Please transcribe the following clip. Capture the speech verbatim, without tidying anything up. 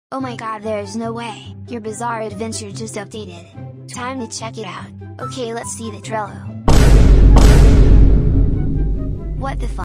Oh my god, there's no way, your bizarre adventure just updated. Time to check it out. Okay, let's see the Trello. What the fuck?